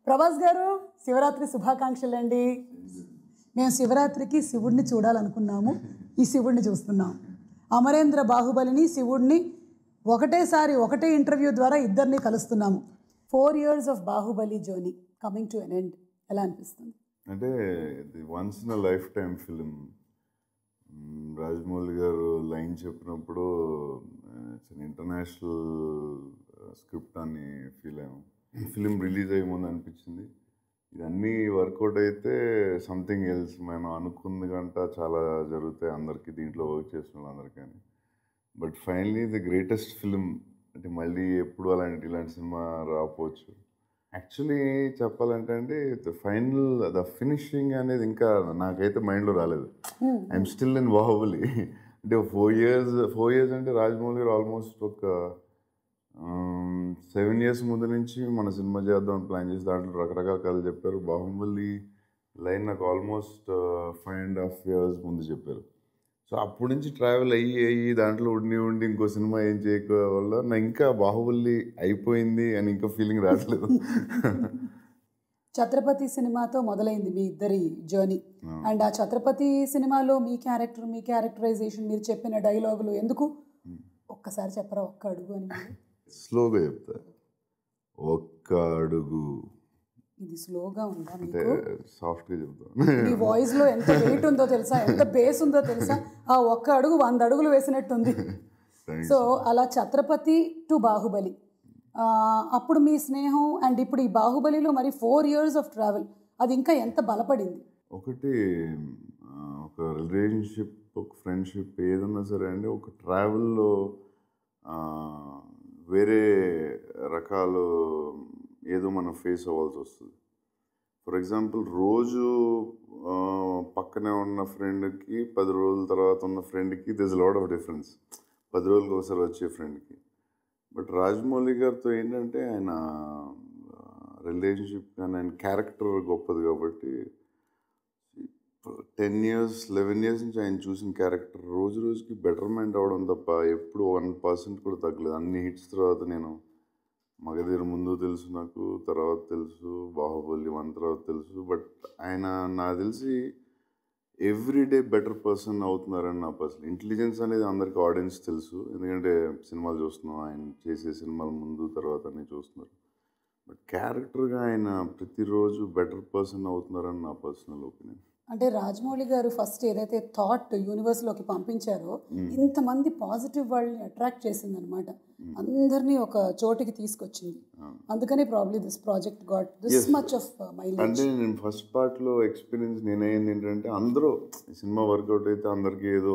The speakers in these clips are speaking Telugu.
ప్రభాస్ గారు శివరాత్రి శుభాకాంక్షలు అండి. మేము శివరాత్రికి శివుడిని చూడాలనుకున్నాము, ఈ శివుడిని చూస్తున్నాం. అమరేంద్ర బాహుబలిని శివుడిని ఒకటేసారి ఒకటే ఇంటర్వ్యూ ద్వారా ఇద్దరిని కలుస్తున్నాము. 4 years of Baahubali journey coming to an end. ఎలా అనిపిస్తుంది? అంటే ఇది once in a life time film. Rajamouli garu line చెప్పినప్పుడు ఇంటర్నేషనల్ స్క్రిప్ట్ అని ఫీల్ అయ్యాము. ఫిలిం రిలీజ్ అయ్యే ముందు అనిపించింది ఇదన్నీ వర్కౌట్ అయితే సంథింగ్ ఎల్స్. మనం అనుకుంది గంట చాలా జరుగుతాయి అందరికీ, దీంట్లో వర్క్ చేసిన వాళ్ళందరికీ. But finally the greatest film. అంటే మళ్ళీ ఎప్పుడు ఇలాంటి సినిమా రాకపోవచ్చు. యాక్చువల్లీ చెప్పాలంటే అండి ద ఫినిషింగ్ అనేది ఇంకా నాకైతే మైండ్లో రాలేదు. I'm still in Baahubali. అంటే 4 years అంటే రాజమౌళి గారు ఆల్మోస్ట్ ఒక 7 years ముందు నుంచి మన సినిమా చేద్దాం ప్లాన్ చేసి దాంట్లో రకరకాల కథలు చెప్పారు. బాహుబలి లైన్ నాకు ఆల్మోస్ట్ 5.5 years ముందు చెప్పారు. సో అప్పటి నుంచి ట్రావెల్ అయ్యి దాంట్లో ఉండి ఇంకో సినిమా ఏం చేయక వల్ల నా ఇంకా బాహుబలి అయిపోయింది అని ఇంకా ఫీలింగ్ రావట్లేదు. ఛత్రపతి సినిమాతో మొదలైంది మీ ఇద్దరి జర్నీ. అండ్ ఆ ఛత్రపతి సినిమాలో మీ క్యారెక్టరైజేషన్, మీరు చెప్పిన డైలాగులు ఎందుకు ఒక్కసారి చెప్పరా? ఒక్క అడుగు అని. స్లోగా చెప్తా. ఒక్క అడుగు. ఇది స్లోగా ఉందా? అంటే సాఫ్ట్గా చెప్తా. మీ వాయిస్ లో ఎంత వెయిట్ ఉందో తెలుసా, ఎంత బేస్ ఉందో తెలుసా? ఆ ఒక్క అడుగు 100 అడుగులు వేసినట్టుంది. సో అలా ఛత్రపతి టు బాహుబలి, అప్పుడు మీ స్నేహం అండ్ ఇప్పుడు ఈ బాహుబలిలో మరి 4 years ఆఫ్ ట్రావెల్, అది ఇంకా ఎంత బలపడింది? ఒకటి ఒక రిలేషన్షిప్, ఒక ఫ్రెండ్షిప్ ఏదన్నా సరే అండి, ఒక ట్రావెల్లో వేరే రకాలు ఏదో మనం ఫేస్ అవ్వాల్సి వస్తుంది. ఫర్ ఎగ్జాంపుల్ రోజు పక్కనే ఉన్న ఫ్రెండ్కి 10 రోజుల తర్వాత ఉన్న ఫ్రెండ్కి దిస్ లాట్ ఆఫ్ డిఫరెన్స్. 10 రోజులకి ఒకసారి వచ్చే ఫ్రెండ్కి. బట్ రాజమౌళి గారితో ఏంటంటే ఆయన రిలేషన్షిప్ కానీ ఆయన క్యారెక్టర్ గొప్పది కాబట్టి 10 years 11 years నుంచి ఆయన చూసిన క్యారెక్టర్ రోజు రోజుకి బెటర్మెంట్ అవ్వడం తప్ప ఎప్పుడు 1% కూడా తగ్గలేదు. అన్ని హిట్స్ తర్వాత నేను మగధీర ముందు తెలుసు, నాకు తర్వాత తెలుసు, బాహుబలి 1 తర్వాత తెలుసు. బట్ ఆయన నాకు తెలిసి ఎవ్రీడే బెటర్ పర్సన్ అవుతున్నారని నా పర్సనల్ ఇంటెలిజెన్స్ అనేది అందరికీ ఆడియన్స్ తెలుసు, ఎందుకంటే సినిమాలు చూస్తున్నాం, ఆయన చేసే సినిమాల ముందు తర్వాత అన్నీ చూస్తున్నారు. బట్ క్యారెక్టర్గా ఆయన ప్రతిరోజు బెటర్ పర్సన్ అవుతున్నారని నా పర్సనల్ ఒపీనియన్. అంటే రాజమౌళి గారు ఫస్ట్ ఏదైతే థాట్ యూనివర్స్లోకి పంపించారో ఇంతమంది పాజిటివ్ వాళ్ళని అట్రాక్ట్ చేసింది అనమాట, అందరినీ ఒక చోటికి తీసుకొచ్చింది. అందుకని probably this project got this much of mileage. అంటే నేను ఫస్ట్ పార్ట్లో ఎక్స్పీరియన్స్ నేనైంది ఏంటంటే అందరూ సినిమా వర్కౌట్ అయితే అందరికీ ఏదో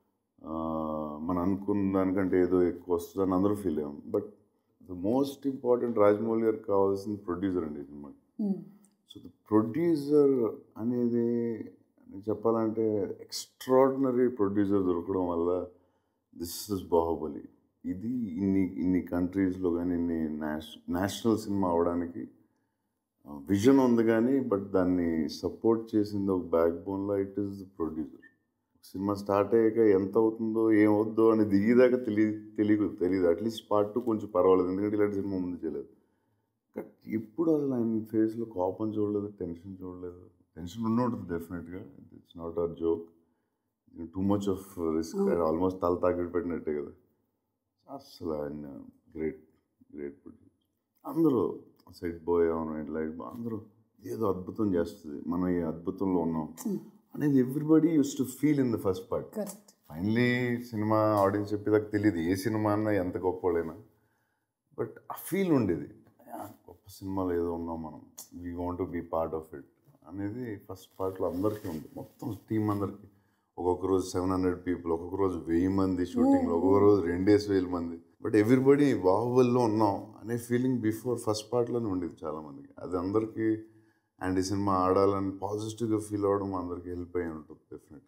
మనం అనుకున్న దానికంటే ఏదో ఎక్కువ వస్తుందని అందరూ ఫీల్ అయ్యాం. But the most important Rajamouli గారికి కావాల్సిన ప్రొడ్యూసర్ అండి సినిమాకి. సో ద ప్రొడ్యూసర్ అనేది చెప్పాలంటే ఎక్స్ట్రాడినరీ ప్రొడ్యూసర్ దొరకడం వల్ల దిస్ ఇస్ బాహుబలి. ఇది ఇన్ని కంట్రీస్లో కానీ ఇన్ని నేషనల్ సినిమా అవడానికి విజన్ ఉంది కానీ, బట్ దాన్ని సపోర్ట్ చేసింది ఒక బ్యాక్ బోన్లో ఇట్ ఈస్ ద ప్రొడ్యూసర్. సినిమా స్టార్ట్ అయ్యాక ఎంత అవుతుందో ఏమవుద్దో అని దిగేదాకా తెలియదు. అట్లీస్ట్ పార్ట్ 2 కొంచెం పర్వాలేదు, ఎందుకంటే ఇలాంటి సినిమా ముందు చేయలేదు. బట్ ఇప్పుడు అసలు ఆయన ఫేస్లో కోపం చూడలేదు, టెన్షన్ చూడలేదు. టెన్షన్ ఉంటుంది డెఫినెట్గా, it's not a joke. Too much of risk, almost తల తాకిడి పెట్టినట్టే కదా. అసలు ఆయన గ్రేట్ ప్రొడ్యూసర్. అందరూ సెట్ బాయ్ అవును లైట్ అందరూ ఏదో అద్భుతం చేస్తుంది, మనం ఈ అద్భుతంలో ఉన్నాం అనేది everybody used to feel in the first part. Finally సినిమా ఆడియన్స్ చెప్పేదాకా తెలియదు ఏ సినిమా అన్నా ఎంత గొప్పవాళ్ళైనా, బట్ ఆ ఫీల్ ఉండేది, గొప్ప సినిమాలో ఏదో ఉన్నాం మనం, we want to be part of it అనేది ఫస్ట్ పార్ట్లో అందరికీ ఉంది. మొత్తం టీం అందరికీ ఒక్కొక్క రోజు 700 people, ఒక్కొక్క రోజు 1000 మంది షూటింగ్లో, ఒక్కొక్క రోజు 2,000 మంది. బట్ ఎవ్రీబడి బాహుబలిలో ఉన్నాం అనే ఫీలింగ్ బిఫోర్ ఫస్ట్ పార్ట్లోనే ఉండేది చాలామందికి. అది అందరికీ అండ్ ఈ సినిమా ఆడాలని పాజిటివ్గా ఫీల్ అవ్వడం అందరికీ హెల్ప్ అయ్యి ఉంటుంది డెఫినెట్.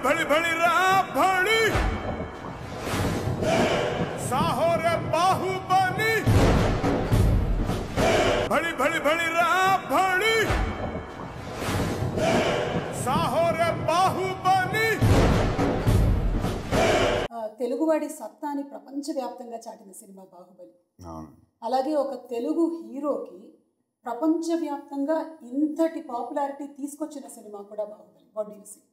తెలుగువాడి సత్తాని ప్రపంచవ్యాప్తంగా చాటిన సినిమా బాహుబలి. అలాగే ఒక తెలుగు హీరోకి ప్రపంచవ్యాప్తంగా ఇంతటి పాపులారిటీ తీసుకొచ్చిన సినిమా కూడా Baahubali. What do you see?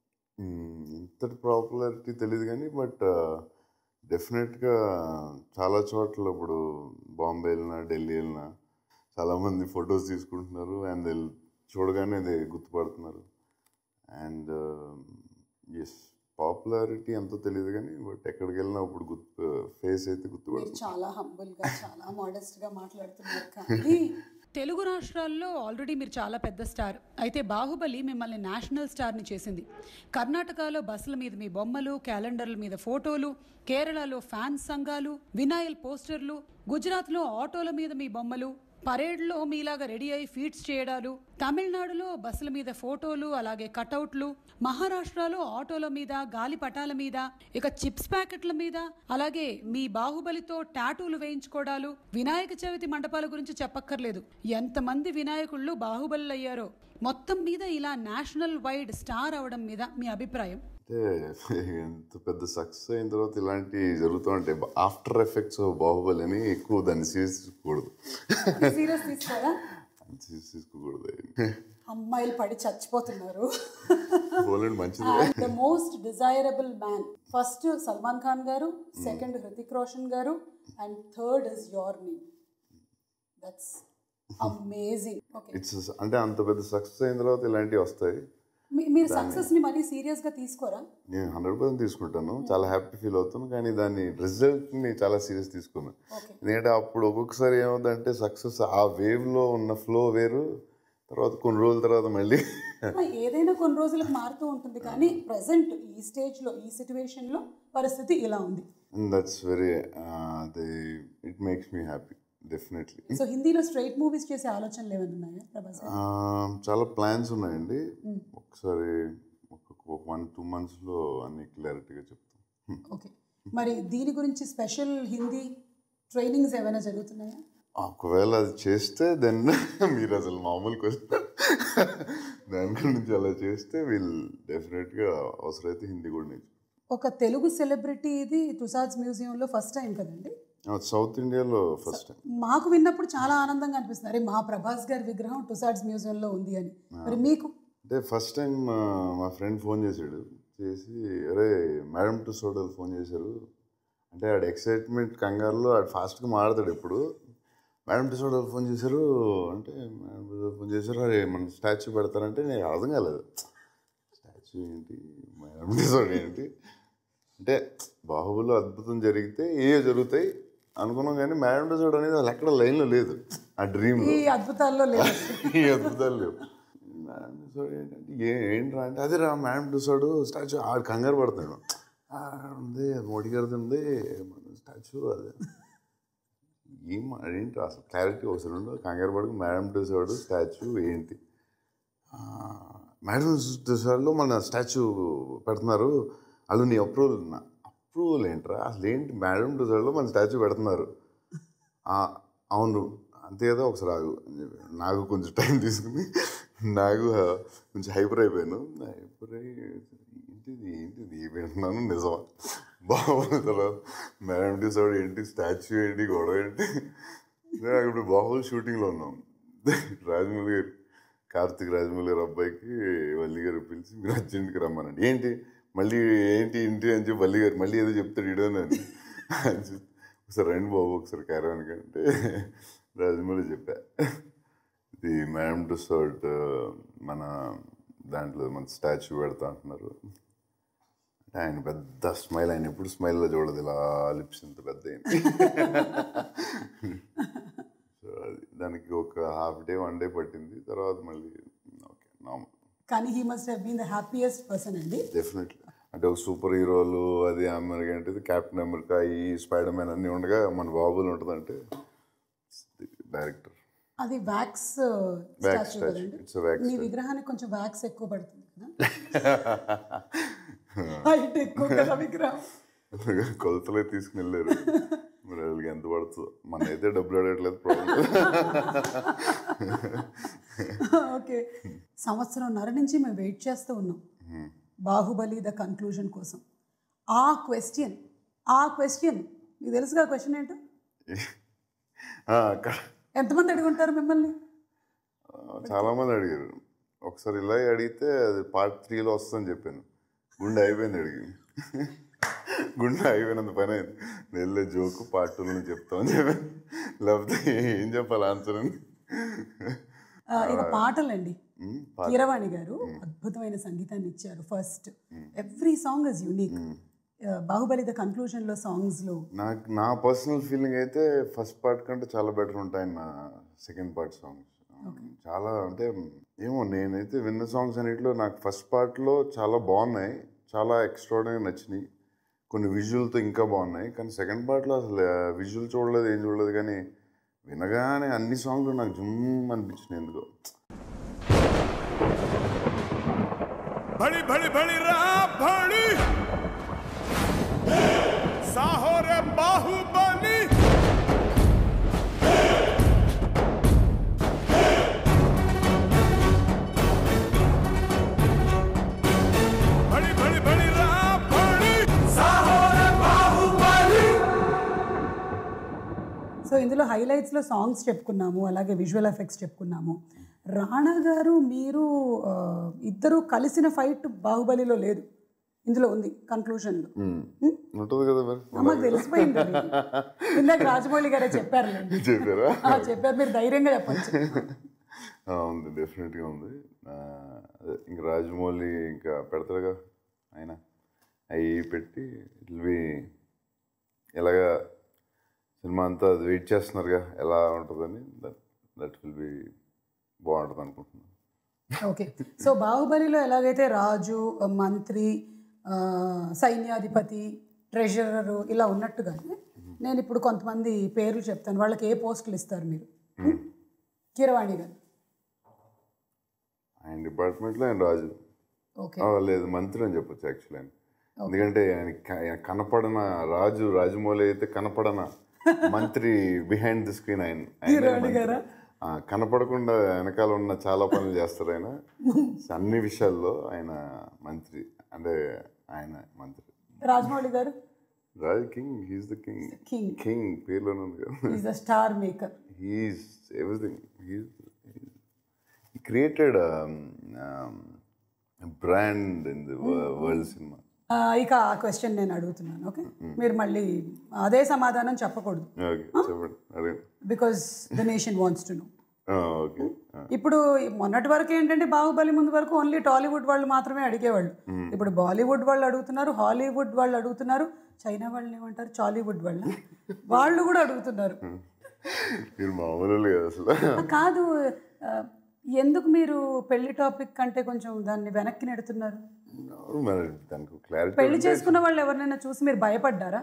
ఇంతటి పాపులారిటీ తెలియదు కానీ బట్ డెఫినెట్గా చాలా చోట్ల ఇప్పుడు బాంబే వెళ్ళినా ఢిల్లీ వెళ్ళినా చాలామంది ఫొటోస్ తీసుకుంటున్నారు అండ్ చూడగానే అది గుర్తుపడుతున్నారు. అండ్ ఎస్, పాపులారిటీ ఎంతో తెలియదు కానీ బట్ ఎక్కడికి వెళ్ళినా ఇప్పుడు ఫేస్ అయితే గుర్తుపడుతుంది. చాలా హంబుల్గా, చాలా మోడెస్ట్గా మాట్లాడుతున్నారు. కానీ తెలుగు రాష్ట్రాల్లో ఆల్రెడీ మీరు చాలా పెద్ద స్టార్. అయితే బాహుబలి మిమ్మల్ని నేషనల్ స్టార్ని చేసింది. కర్ణాటకలో బస్సుల మీద మీ బొమ్మలు, క్యాలెండర్ల మీద ఫోటోలు, కేరళలో ఫ్యాన్స్ సంఘాలు, వినాయల్ పోస్టర్లు, గుజరాత్లో ఆటోల మీద మీ బొమ్మలు, పరేడ్లో మీలాగా రెడీ అయి ఫీట్స్ చేయడాలు, తమిళనాడులో బస్సుల మీద ఫోటోలు, అలాగే కటౌట్లు, మహారాష్ట్రలో ఆటోల మీద, గాలి పటాల మీద, ఇక చిప్స్ ప్యాకెట్ల మీద, అలాగే మీ బాహుబలితో టాటూలు వేయించుకోవడాలు, వినాయక చవితి మండపాల గురించి చెప్పక్కర్లేదు. ఎంతమంది వినాయకుళ్ళు బాహుబలి అయ్యారో. మొత్తం మీద ఇలా నేషనల్ వైడ్ స్టార్ అవడం మీద మీ అభిప్రాయం? అంటే ఎంత పెద్ద సక్సెస్ అయిన తర్వాత ఇలాంటివి జరుగుతూ ఉంటాయి. ఆఫ్టర్ ఎఫెక్ట్స్ బాహుబలి అని ఎక్కువ దాన్ని సీరియస్ తీసుకోకూడదు. సీరియస్ తీసుకోరా? సీరియస్ తీసుకోకూడదు. అమ్మాయిలు పడి చచ్చిపోతున్నారు. మంచిది. The most desirable man, first Salman Khan garu, second Hrithik Roshan garu, and third is your name. That's amazing. Okay, it's అంటే అంత పెద్ద సక్సెస్ అయిన తర్వాత ఇలాంటివి వస్తాయి. మీరు సక్సెస్ ని మరీ సీరియస్ గా తీసుకోరా? నేను 100% తీసుకుంటాను, చాలా హ్యాపీ ఫీల్ అవుతాను. కానీ దాన్ని రిజల్ట్ని చాలా సీరియస్ తీసుకున్నాను. ఎందుకంటే అప్పుడు ఒక్కొక్కసారి ఏమవుతుందంటే సక్సెస్ ఆ వేవ్లో ఉన్న ఫ్లో వేరు, తర్వాత కొన్ని రోజుల తర్వాత మళ్ళీ ఏదైనా కొన్ని రోజులకు మారుతూ ఉంటుంది. కానీ ప్రెసెంట్ ఈ స్టేజ్లో, ఈ సిచ్యువేషన్లో పరిస్థితి ఇలా ఉంది. That's very it makes me happy definitely. So హిందీలో స్ట్రైట్ మూవీస్ చేసే ఆలోచనలు ఏమైనా ఉన్నాయా ప్రభాస్? చాలా ప్లాన్స్ ఉన్నాయండి. ఒకసారి ఒక 1-2 monthsలో అన్ని క్లారిటీగా చెప్తాం. ఓకే, మరి దీని గురించి స్పెషల్ హిందీ ట్రైనింగ్స్ ఏమైనా జరుగుతున్నాయా? ఒకవేళ అది చేస్తే దెన్ మీరు అసలు మామూలు క్వశ్చన్ దాని గురించి అలా చేస్తే వీళ్ళు డెఫినెట్గా అవసరమైతే హిందీ కూడా నేర్చుకుంటాం. ఒక తెలుగు సెలబ్రిటీ ఇది టుసాడ్స్ మ్యూజియంలో ఫస్ట్ టైం కదండి? సౌత్ ఇండియాలో ఫస్ట్ టైం. మాకు విన్నప్పుడు చాలా ఆనందంగా అనిపిస్తుంది, అరే మా ప్రభాస్ గారి విగ్రహం టుసాడ్స్ మ్యూజియంలో ఉంది అని. మరి మీకు? అంటే ఫస్ట్ టైం మా ఫ్రెండ్ ఫోన్ చేశాడు, చేసి అరే మేడం టుసాడ్ ఫోన్ చేశారు అంటే ఆడ ఎక్సైట్మెంట్ కంగారులో ఆడు ఫాస్ట్గా మాట్లాడతాడు. ఎప్పుడు మేడం టుసాడ్ ఫోన్ చేశారు అంటే మేడం టుసాడ్ ఫోన్ చేశారు, అరే మన స్టాచ్యూ పెడతారంటే నేను అర్థం కాలేదు. స్టాచ్యూ ఏంటి, మేడం టుసాడ్ ఏంటి అంటే బాహుబలిలో అద్భుతం జరిగితే జరుగుతాయి అనుకున్నాం. కానీ మేడం టుసాడ్ అనేది అసలు ఎక్కడ లైన్లో లేదు. ఆ డ్రీమ్లో ఈ అద్భుతాల్లో లేదు. ఈ అద్భుతాలు లేవు. మేడం టుసాడ్ ఏంటంటే ఏంట్రా అంటే అదే రా మేడం టుసాడ్ స్టాచ్యూ. ఆడు కంగారు పడతాడు, ఉంది మోడీ గారిది ఉంది మన స్టాచ్యూ, అదే ఏంటి అసలు క్లారిటీ అవసరం ఉండదు. కంగారు పడకు, మేడం టుసాడ్ స్టాచ్యూ ఏంటి, మేడం టుసాడ్లో మన స్టాచ్యూ పెడుతున్నారు, వాళ్ళు నీ అప్రూవల్ ఏంట్రా అసలు ఏంటి, మేడం టుసాడ్లో మన స్టాచ్యూ పెడుతున్నారు, అవును అంతే కదా ఒకసారి ఆగు అని చెప్పి నాకు కొంచెం టైం తీసుకుని నాకు కొంచెం హైపర్ అయిపోయాను. హైపర్ అయ్యి ఏంటిది పెడుతున్నాను నిజమా బాహుబలి తర్వాత మేడం టుసాడ్ ఏంటి, స్టాచ్యూ ఏంటి, గొడవ ఏంటి. నేను ఇప్పుడు బాహుబలి షూటింగ్లో ఉన్నాం. రాజమౌళి గారు, కార్తిక్ రాజమౌళి గారు అబ్బాయికి వల్లి గారు పిలిచి మీరు అర్జెంట్కి రమ్మనండి. ఏంటి మళ్ళీ ఏంటి ఇంటి అని చెప్పి వల్లి గారు మళ్ళీ ఏదో చెప్తాడు ఇడోనని. ఒకసారి రండి బాబు ఒకసారి క్యారవాన్కి అంటే రాజమౌళి చెప్పా, ఇది మేడం టుసాడ్ మన దాంట్లో మన స్టాచ్యూ పెడతా అంటున్నారు. ఆయన పెద్ద స్మైల్, ఆయన ఎప్పుడు స్మైల్లో చూడదు, ఇలా లిప్స్ ఇంత పెద్ద అయింది. సో అది దానికి ఒక హాఫ్ డే 1 day పట్టింది. తర్వాత మళ్ళీ ఓకే నార్మల్. కానీ he must have been the happiest person అండి. డెఫినెట్లీ. అంటే ఒక సూపర్ హీరోలు అది అమెరికా అంటే క్యాప్టెన్ అమెరికా, ఈ స్పైడర్ మ్యాన్ అన్నీ ఉండగా మన బాహుబలి ఉంటుందంటే డైరెక్టర్. అది వ్యాక్స్ స్టాచ్యూ. It's wax. మీ విగ్రహానికి కొంచెం వ్యాక్స్ ఎక్కువ పడుతుంది కదా, హైట్ ఎక్కువ కదా విగ్రహం. కొలతలే తీసుకుని వెళ్ళారు, మరి వాళ్ళకి ఎంత పడుతుందో. మన అయితే డబ్బులు అడగట్లేదు, ప్రాబ్లం. ఓకే, 1.5 సంవత్సరం నుంచి మేము వెయిట్ చేస్తూ ఉన్నాం బాహుబలి ద కన్క్లూజన్ కోసం. ఆ క్వశ్చన్ మీకు తెలుసుగా క్వశ్చన్ ఏంటో? ఎంతమంది అడుగుంటారు మిమ్మల్ని? చాలా మంది అడిగారు. ఒకసారి ఇలాగే అడిగితే అది పార్ట్ 3లో వస్తుందని చెప్పాను. గుండె అయిపోయింది అడిగి. గుండె అయిపోయినంత పని అయింది. నెల్లే జోకు పార్ట్ 2లో చెప్తామని చెప్పాను. లేకపోతే ఏం చెప్పాలి ఆన్సర్ అని. ఇక పాటలండి. కీరవాణి గారు అద్భుతమైన సంగీతాన్ని ఇచ్చారు. First every song is unique. Baahubali the కన్క్లూజన్లో సాంగ్స్లో నా పర్సనల్ ఫీలింగ్ అయితే ఫస్ట్ పార్ట్ కంటే చాలా బెటర్ ఉంటాయి నా సెకండ్ పార్ట్ సాంగ్స్. చాలా అంటే ఏమో నేనైతే విన్న సాంగ్స్ అన్నిటిలో నాకు ఫస్ట్ పార్ట్లో చాలా బాగున్నాయి, చాలా ఎక్స్ట్రాడినరీ నచ్చినాయి. కొన్ని విజువల్తో ఇంకా బాగున్నాయి. కానీ సెకండ్ పార్ట్లో అసలు విజువల్ చూడలేదు, ఏం చూడలేదు. కానీ వినగానే అన్ని సాంగ్లు నాకు జుమ్ అనిపించినాయి ఎందుకో. बड़ी बड़ी बड़ी बड़ी साहो रे बाहुबली बड़ी बड़ी बड़ी बड़ी साहो रे बाहुबली. సో ఇందులో హైలైట్స్లో సాంగ్స్ చెప్పుకున్నాము, అలాగే విజువల్ ఎఫెక్ట్స్ చెప్పుకున్నాము. రాణా గారు మీరు ఇద్దరు కలిసిన ఫైట్ బాహుబలిలో లేదు, ఇందులో ఉంది కన్క్లూజన్లో. ఉంటుంది కదా మరి. మాకు తెలిసిపోయింది. ఇందాక రాజమౌళి గారే చెప్పారులేండి. చెప్పారు, మీరు ధైర్యంగా చెప్పచ్చు. ఉంది, డెఫినెట్గా ఉంది. ఇంకా రాజమౌళి ఇంకా పెడతారుగా ఆయన, అవి పెట్టి ఇట్ విల్ బి ఎలాగా సినిమా అంతా వెయిట్ చేస్తున్నారుగా ఎలా ఉంటుందని. దట్ విల్ బి బాగుంటుంది అనుకుంటున్నాను. ఓకే, సో బాహుబలిలో ఎలాగైతే రాజు, మంత్రి, సైన్యాధిపతి, ట్రెజరరు ఇలా ఉన్నట్టుగానే నేను ఇప్పుడు కొంతమంది పేర్లు చెప్తాను. వాళ్ళకి ఏ పోస్టులు ఇస్తారు మీరు? కీరవాణి గారు ఆయన డిపార్ట్మెంట్లో ఆయన రాజు. ఓకే, లేదు మంత్రి అని చెప్పొచ్చు యాక్చువల్లీ ఆయన. ఎందుకంటే ఆయన కనపడన రాజు, రాజమౌళి అయితే కనపడన మంత్రి బిహైండ్ ది స్క్రీన్ ఆయన. కనపడకుండా వెనకాల ఉన్న చాలా పనులు చేస్తారు ఆయన. అన్ని విషయాల్లో ఆయన మంత్రి, అంటే ఆయన మంత్రి. Rajamouli garu Raj king, he's the king. King పేర్లోనే ఉంది కదా. He's the star maker. He's everything. He created brand in the world సినిమా. ఇక ఆ క్వశ్చన్ నేను అడుగుతున్నాను. ఓకే, మీరు మళ్ళీ అదే సమాధానం చెప్పకూడదు. Because the nation wants to know. Okay, ఇప్పుడు మొన్నటి వరకు ఏంటంటే బాహుబలి ముందు వరకు ఓన్లీ టాలీవుడ్ వాళ్ళు మాత్రమే అడిగేవాళ్ళు. ఇప్పుడు బాలీవుడ్ వాళ్ళు అడుగుతున్నారు, హాలీవుడ్ వాళ్ళు అడుగుతున్నారు, చైనా వాళ్ళని ఏమంటారు, చాలీవుడ్ వాళ్ళు కూడా అడుగుతున్నారు. కాదు, ఎందుకు మీరు పెళ్లి టాపిక్ కంటే కొంచెం దాన్ని వెనక్కి నెడుతున్నారు? పెళ్లి చేసుకున్న వాళ్ళు ఎవరినైనా చూసి మీరు భయపడ్డారా?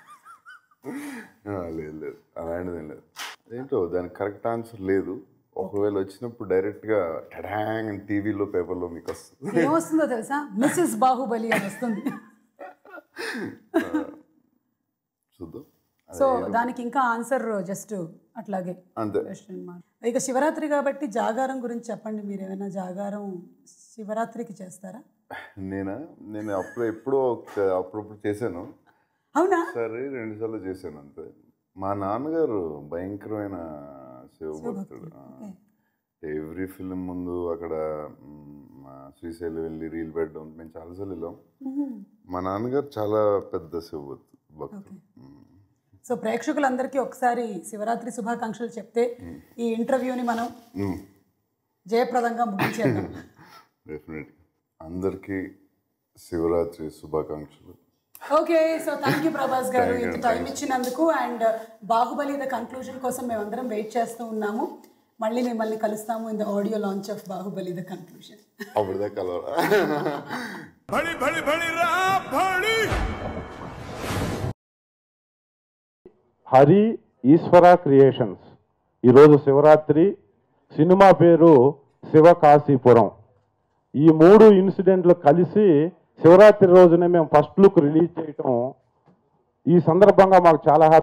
లేదు లేదు, అలాంటిదేం లేదు. ఏంటో దానికి కరెక్ట్ ఆన్సర్ లేదు. ఒకవేళ వచ్చినప్పుడు డైరెక్ట్గా టడాంగ్ అని టీవీలో, పేపర్లో మీకు వస్తుంది. ఏమొస్తుందో తెలుసా? మిస్సెస్ బాహుబలి అని వస్తుంది. చూద్దాం. సో దానికి ఇంకా ఆన్సర్ జస్ట్ అట్లాగే అంతే. ఇక శివరాత్రి కాబట్టి జాగారం గురించి చెప్పండి. మీరు ఏమైనా జాగారం శివరాత్రికి చేస్తారా? నేను ఎప్పుడో అప్పుడప్పుడు చేశాను. అవునా? సరే, 2 సార్లు చేశాను అంతే. మా నాన్నగారు భయంకరమైన శివభక్తుడు. ఎవ్రీ ఫిలిం ముందు అక్కడ శ్రీశైలం వెళ్ళి రీల్ పెట్టడం మేము చాలాసార్లు వెళ్ళాం. మా నాన్నగారు చాలా పెద్ద శివభక్తుడు. సో ప్రేక్షకులందరికీ ఒకసారి శివరాత్రి శుభాకాంక్షలు చెప్తే ఈ ఇంటర్వ్యూని మనం జయప్రదంగా ముగించేద్దాం. డెఫినెట్గా అందరికీ శివరాత్రి శుభాకాంక్షలు. Okay, so thank you Prabhas garu ఇంత టైం ఇచ్చినందుకు. అండ్ బాహుబలి ద కన్క్లూజన్ కోసం మేమందరం వెయిట్ చేస్తూ ఉన్నాము. మళ్ళీ మిమ్మల్ని కలుస్తాము in the audio launch of Baahubali the conclusion. Hari Eeshwara creations ఈరోజు శివరాత్రి, సినిమా పేరు శివకాశీపురం. ఈ 3 ఇన్సిడెంట్లు కలిసి శివరాత్రి రోజునే మేము ఫస్ట్ లుక్ రిలీజ్ చేయటం, ఈ సందర్భంగా మాకు చాలా